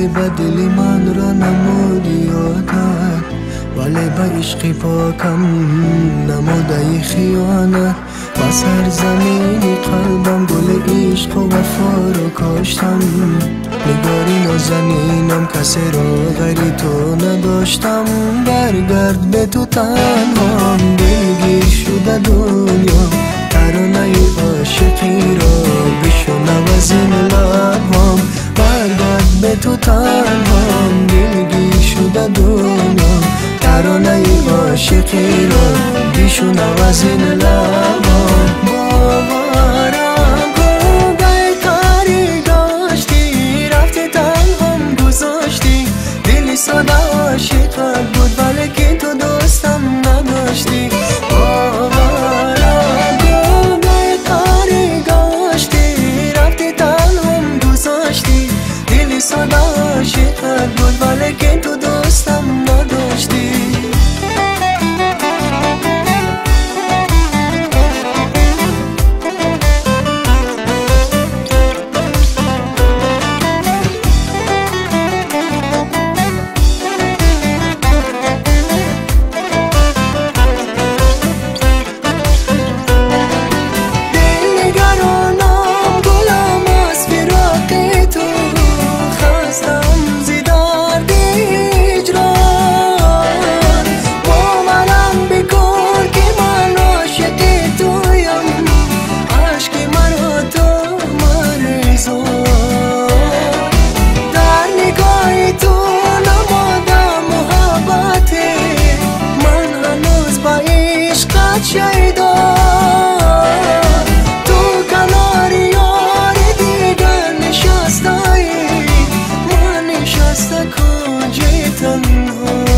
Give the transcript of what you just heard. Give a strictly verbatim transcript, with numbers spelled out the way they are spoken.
رفتی به دلی من را نمودی عادت، ولی به عشق پاکم نموده خیانت. و سرزمین قلبم گل عشق و وفا رو کاشتم، نگاری نازنینم کسی را غیر تو نداشتم. برگرد به تو تنهام، دلگیر شده دنیا، ترانه عاشقی را بشنو از این لبهام. برگرد به تو تنهام، دلگیر شده دنیا، ترانه عاشقی را بشنو از این لبهام. باورم کن بهتری داشتی، رفتی تنهام گذاشتی، دلی ساده عاشقت بود ولی که تو دوستم نداشتی. باورم کن بهتری داشتی، رفتی تنهام گذاشتی، دلی ساده عاشقت بود ولی که تو دوستم نداشتی. شیدا تو کنار یار دیگر نشستایی، من نشسته کجای تنها.